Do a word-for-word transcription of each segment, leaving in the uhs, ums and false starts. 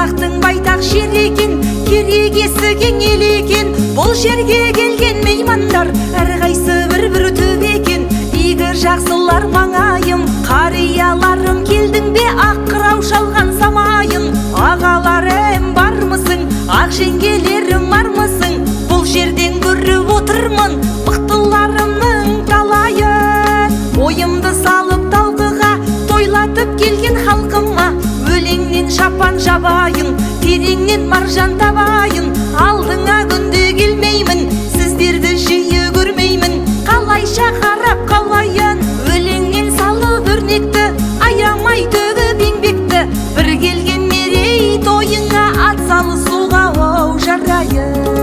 қазақтың байтақ жері екен, керегесі кең ел екен. Бұл жерге келген меймандар әрқайсы бір-бір төбе екен. Игі жақсылар маңайым, қарияларым, келдің бе ақ қырау шалған самайын. Ағаларым бармысың, ақ жеңгелерім бармысың? Бұл жерден көріп отырмын мықтыларымның талайын. Ойымды салып талқыға тойлатып келген халқыма, өлеңнен шапан жабайын, тереңнен маржан табайын. Алдыңа күнде келмеймін, сіздерді жиі көрмеймін. Қалайша қарап қалайын, өлеңнен салып өрнекті, аямай төгіп еңбекті. Бір келген мерей тойыңа ат салысуға оу жарайын.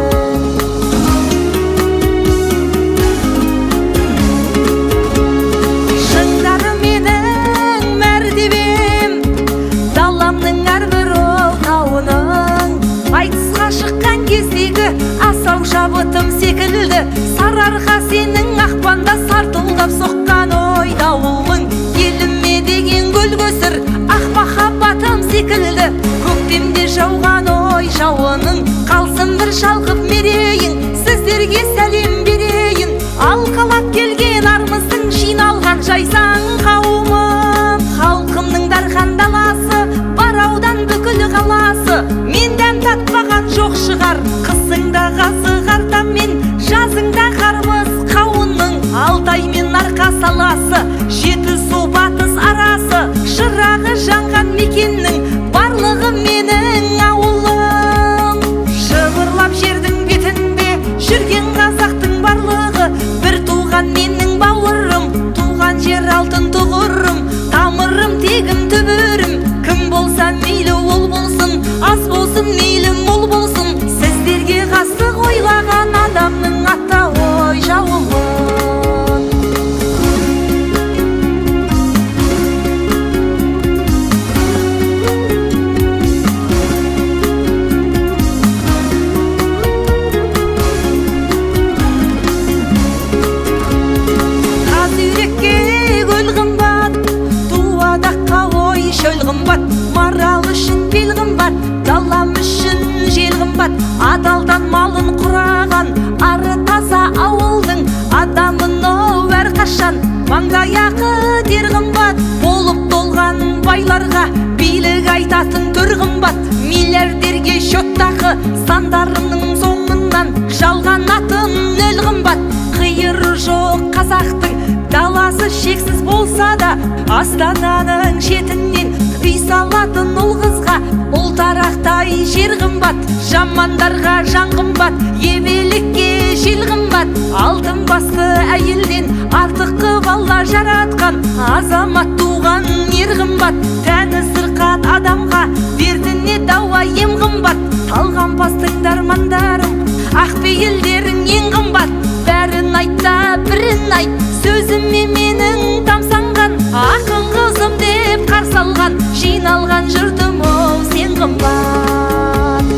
Шыңдары менің мәртебем, даламның әрбір ол тауының. Айтысқа шыққан кездегі асау шабытым секілді, сарыарқа сенің ақпанда сартылдап соққан ой дауылың. Еліме деген гүл көсір ақ махаббатым секілді, көктемде жауған ой жауының. Қалсын бір шалқып мерейін, сіздерге сәлем берейін. Алқалап келген армысың, жиналған жайсаң қауымым. Халқымның дархан даласы, бар аудан бүкіл қаласы. Мен дәм татпаған жоқ шығар, қысыңда ғасы қартамен, жазыңда қарбыз қауынның. Алтай мен арқа саласы, жеті су батыс арасы, шырағы жанған мекеннің барлығы менің ауылым. Шыбырлап жердің бетінде жүрген қазақтың барлығы, бір туған менің бауырым, туған жер алтын тұғырым, тамырым тегім түбірім. Кім болса мейлі ол болсын, аз болсын мейлі мол болсын. Сіздерге ғасық ойлаған адамның ата ой жауымын. Марал үшін бел қымбат, далам үшін жел қымбат. Адалдан малын құраған ары таза ауылдың адамын оу әрқашан маңдаяқы дер қымбат. Болып толған байларға билік айтатын төр қымбат. Миллиардерге шоттағы сандарының соңынан жалған атын нөл қымбат. Қиыры жоқ қазақтың даласы шексіз болса да, Астананың шетінен үй салатын ұл қызға ұлтарақтай жер қымбат. Жамандарға жан қымбат, ебелікке жел қымбат. Алтын басты әйелден артық қып Алла жаратқан, азамат туған ер қымбат. Тәні сырқат адамға дертіне дауа ем қымбат. Талған бастың дармандарым, ақпейілдерің ең қымбат. Бәрін айтта бірін айт, сөзіме менің тамсанған, ақын қызым деп қарсы алған, жиналған жұртым ол сен қымбат.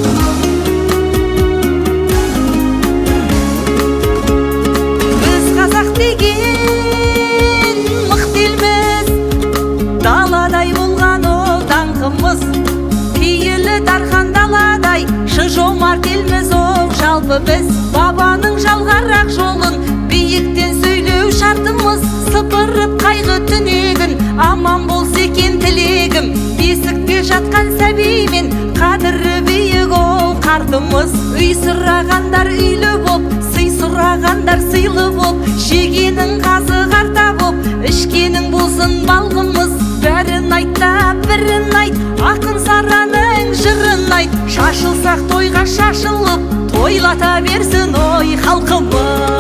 Біз қазақ деген мықты елміз, даладай болған ол даңқымыз. Пейілі дархан даладай, шы жомарт елміз ол жалпы біз. Бабаның жалғарақ жолын биіктен сөйлеу шартымыз. Сыпырып қайғы түнегін, аман болса екен тілегім. Бесікте жатқан сәбеймен қадірі биік ол қартымыз. Үй сұрағандар үйлі боп, сый сұрағандар сыйлы боп, жегенің қазы қарта боп, ішкенің болсын балғымыз. Бәрін айтта бірін айт, ақын сараның жырын айт. Шашылсақ тойға шашылып, тойлата берсін ой халқымыз.